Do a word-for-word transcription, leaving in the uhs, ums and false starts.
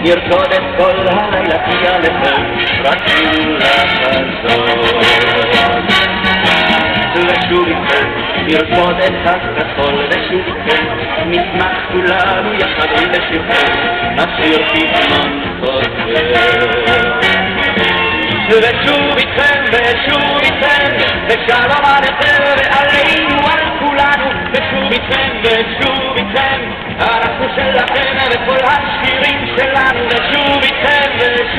נרקוד את כל הלילה כי עליכם רצינו לחזור. ושוב איתכם נרקוד את הכחול, ושוב איתכם נשמח כולנו יחד לשירכם נשיר פתמון חוזר. ושוב איתכם ושוב איתכם ושלום עליכם ועלינו על כולנו. ושוב איתכם ושוב איתכם אנחנו שלכם וכל השירים שלנו. ושוב איתכם ושוב